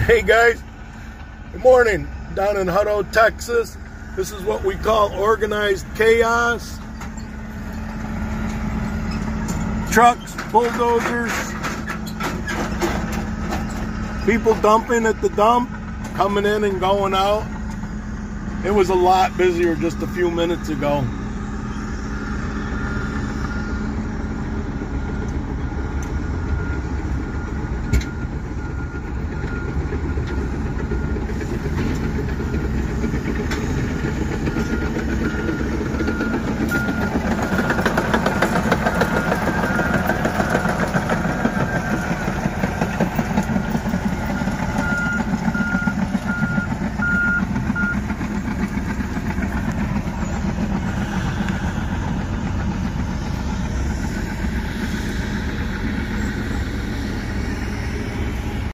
Hey guys, good morning. Down in Hutto, Texas. This is what we call organized chaos. Trucks, bulldozers, people dumping at the dump, coming in and going out. It was a lot busier just a few minutes ago.